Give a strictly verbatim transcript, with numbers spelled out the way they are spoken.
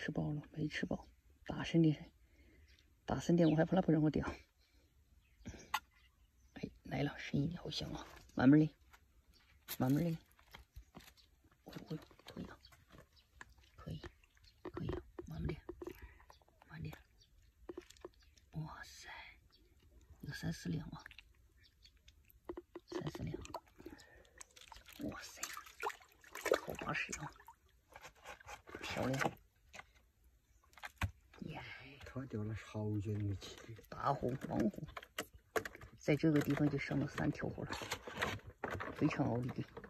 吃饱了，没吃饱，大声点，大声点，我害怕它不让我钓。哎，来了，声音好响啊！慢慢的，慢慢的。哦哦，可以啊，可以，可以啊，慢慢点，慢点。哇塞，有三四两啊，三四两。哇塞，好巴适啊！漂亮。耶！ 他钓了好久都没起。 大货王货，在这个地方就上了三条货了，非常奥利给。